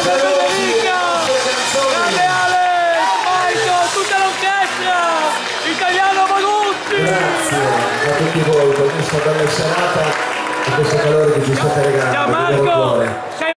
Federica, grande Ale, Maito, tutta l'orchestra, Italiano Magutti. Grazie a tutti voi per questa bella serata e questo calore che ci state regalando. Ciao Marco.